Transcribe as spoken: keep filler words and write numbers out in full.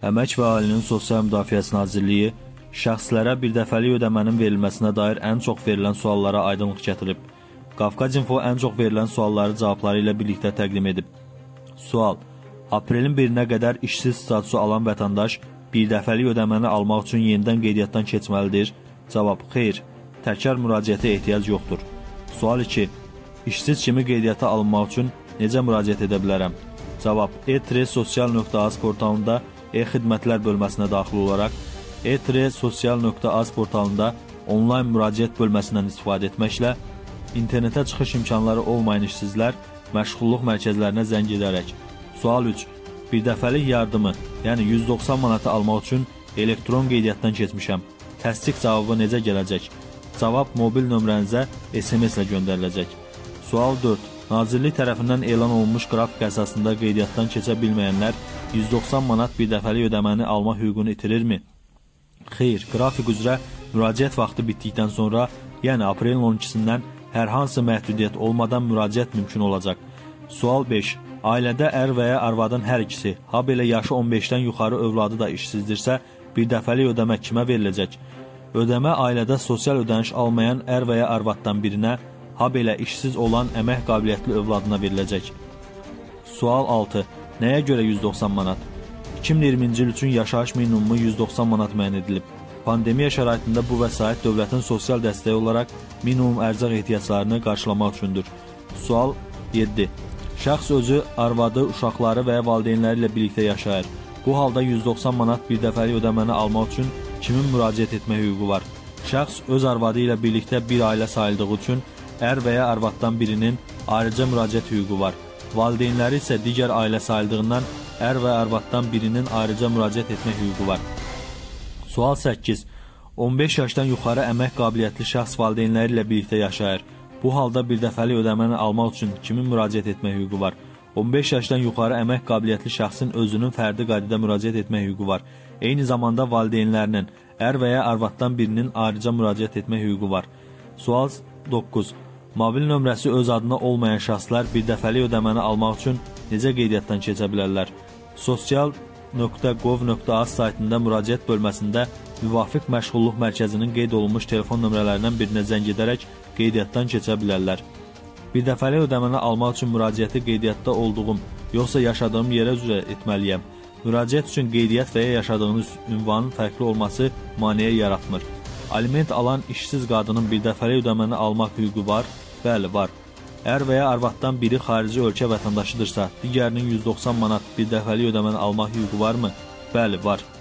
Əmək və Ailənin Sosial Müdafiəsi Nazirliyi şəxslərə birdəfəlik ödəmənin verilməsinə dair ən çox verilən suallara aydınlıq gətirib. Qafqaz.info ən çox verilən sualları cavabları ilə birlikdə təqdim edib. Sual: Aprelin birinə qədər işsiz statusu alan vətəndaş birdəfəlik ödəməni almaq üçün yenidən qeydiyyatdan keçməlidir? Cavab: Xeyr, təkrar müraciətə ehtiyac yoxdur. Sual iki: İşsiz kimi qeydiyyata alınmaq üçün necə müraciət edə bilərəm? Cavab: e tre sosial nöqtə az portalında e-xidmətlər bölməsinə daxil olaraq e tre sosial nöqtə az portalında onlayn müraciət bölməsindən istifadə etməklə internetə çıxış imkanları olmayan işsizlər məşğulluq mərkəzlərinə zəng edərək. Sual üç: Birdəfəlik yardımı, yəni yüz doxsan manatı almaq üçün elektron qeydiyyatdan keçmişəm. Təsdiq cavabı necə gələcək? Cavab mobil nömrənizə S M S ilə göndəriləcək. Sual dörd: Nazirlik tərəfindən elan olunmuş qrafik əsasında qeydiyyatdan keçə bilməyənlər yüz doxsan manat birdəfəlik ödəməni alma hüququnu itirirmi? Xeyr, qrafik üzrə müraciət vaxtı bitdikdən sonra, yəni aprelin on ikisindən hər hansı məhdudiyyət olmadan müraciət mümkün olacaq. Sual beş: Ailədə ər və ya arvadın hər ikisi, ha belə yaşı on beşdən yuxarı övladı da işsizdirsə, birdəfəlik ödəmə kimə veriləcək? Ödəmə ailədə sosial ödəniş almayan ər və ya arvaddan birinə, ha belə işsiz olan əmək qabiliyyətli övladına veriləcək. Sual altı: Nəyə görə yüz doxsan manat? iki min iyirminci il üçün yaşayış minimumu yüz doxsan manat müəyyən edilib. Pandemiya şəraitində bu vəsait dövlətin sosial dəstəyi olaraq minimum ərzaq ehtiyaclarını qarşılamaq üçündür. Sual yeddi: Şəxs özü, arvadı, uşaqları və ya valideynləri ilə birlikdə yaşayır. Bu halda yüz doxsan manat birdəfəlik ödəməni almaq üçün kimin müraciət etmə hüququ var? Şəxs öz arvadı ilə birlikdə bir ailə sayıldığı üçün ər və ya arvaddan birinin ayrıca müraciət hüququ var. Valideynləri isə digər ailə sayıldığından ər və arvaddan birinin ayrıca müraciət etmə hüququ var. Sual səkkiz: on beş yaşdan yuxarı əmək qabiliyyətli şəxs valideynləri ilə birlikdə yaşayır. Bu halda birdəfəlik ödəməni almaq üçün kimin müraciət etmə hüququ var? on beş yaşdan yuxarı əmək qabiliyyətli şəxsin özünün fərdi qaydada müraciət etmə hüququ var. Eyni zamanda valideynlərinin ər və ya arvaddan birinin ayrıca müraciət etmə hüququ var. Sual doqquz: Mobil nömrəsi öz adına olmayan şəxslər birdəfəlik ödəməni almaq üçün necə qeydiyyatdan keçə bilərlər? sosial nöqtə gov nöqtə az saytında müraciət bölməsində müvafiq məşğulluq mərkəzinin qeyd olunmuş telefon nömrələrindən birinə zəng edərək qeydiyyatdan keçə bilərlər. Birdəfəlik ödəməni almaq üçün müraciəti qeydiyyatda olduğum, yoxsa yaşadığım yerə üzrə etməliyəm. Müraciət üçün qeydiyyat və ya yaşadığınız ünvanın fərqli olması maneə yaratmır. Aliment alan işsiz qadının birdəfəlik ödəməni almaq hüququ var? Bəli, var. Ər və ya arvaddan biri xarici ölkə vətəndaşıdırsa, digərinin yüz doxsan manat birdəfəlik ödəməni almaq hüququ varmı? Bəli, var.